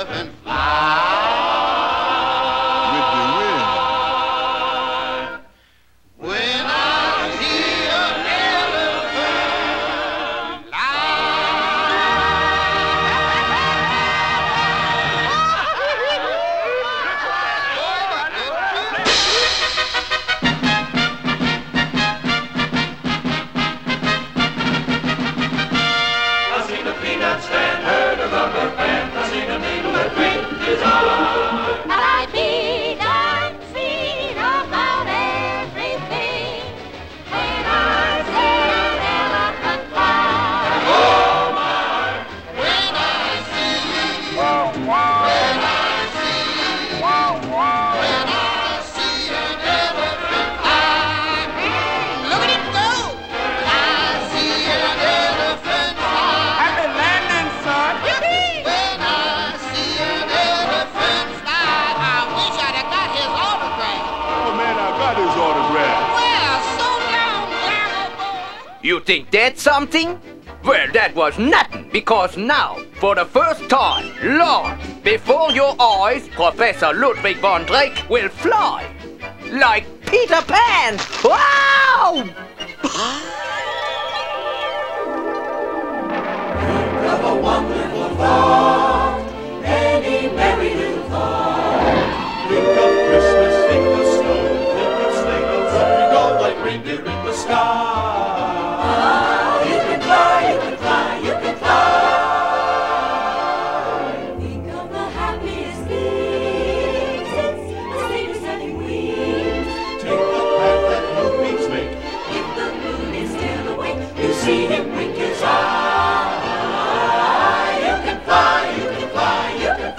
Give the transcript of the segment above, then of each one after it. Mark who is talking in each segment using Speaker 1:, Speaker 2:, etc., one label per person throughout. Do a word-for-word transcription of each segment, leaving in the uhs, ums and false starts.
Speaker 1: elephant fly.
Speaker 2: With the wind.
Speaker 1: When I see an elephant
Speaker 3: I've seen a peanut stand, heard a rubber band, I've seen a needle that wind is on.
Speaker 4: But I feed and feed about everything when I see an elephant fly.
Speaker 3: Oh my,
Speaker 1: when I see, when I see, when I see an elephant fly. Mm, look at him go! When I see an elephant fly.
Speaker 5: Happy landing, son.
Speaker 1: Yippee! When I see an elephant fly, I wish I'd have got his autograph.
Speaker 2: Oh, man, I got his autograph.
Speaker 1: Well, so long, Glamour boy.
Speaker 6: You think that's something? Well, that was nothing, because now, for the first time, Lord, before your eyes, Professor Ludwig von Drake will fly. Like Peter Pan! Wow!
Speaker 3: of a wonderful thought, any merry little thought. Think of Christmas, think of snow, think of sleigh bells, every go like reindeer in the sky. You can fly, you can fly, you can fly.
Speaker 4: Think of the happiest things since the sleigh setting wings.
Speaker 3: Take the path that moonbeams make,
Speaker 4: If the moon is still awake,
Speaker 3: you see him wink his eye. You can fly, you can fly, you can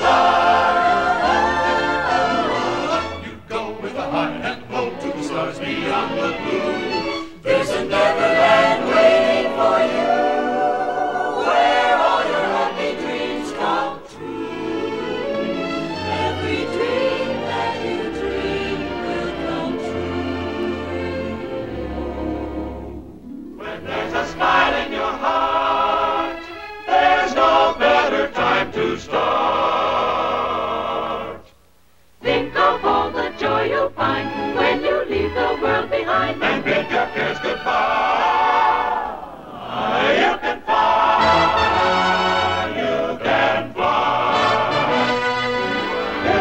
Speaker 3: fly. You go with a high and low to the stars beyond the blue. There's a Neverland waiting for you, where all your happy dreams come true.
Speaker 4: every dream that you dream will come true.
Speaker 3: When there's a smile in your heart, there's no better time to start.
Speaker 4: Think of all the joy you'll find when you leave the world behind.
Speaker 3: And bid your cares goodbye. You can fly, you can fly, you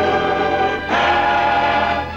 Speaker 3: can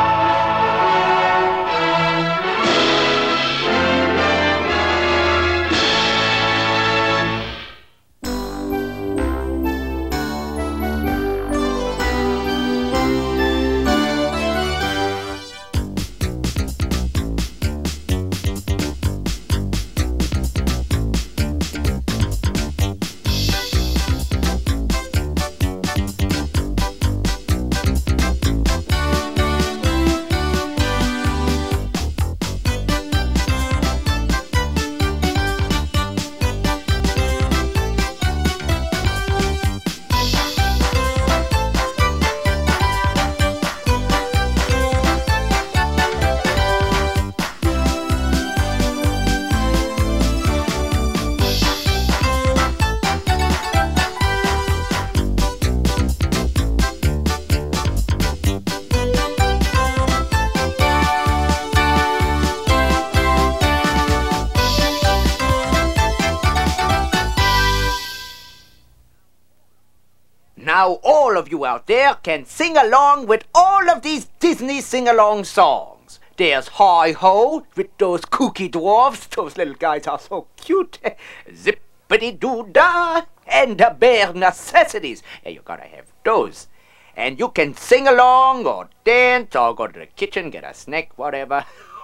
Speaker 6: Now all of you out there can sing along with all of these Disney sing-along songs. There's Hi-Ho with those kooky dwarfs. Those little guys are so cute. Zippity-doo-dah and the bare necessities. Yeah, you gotta have those. And you can sing along or dance or go to the kitchen, get a snack, whatever.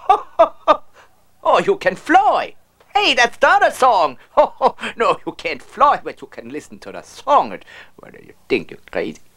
Speaker 6: Or you can fly. Hey, that's the other song. No, you can't fly, but you can listen to the song. What do you think? You're crazy.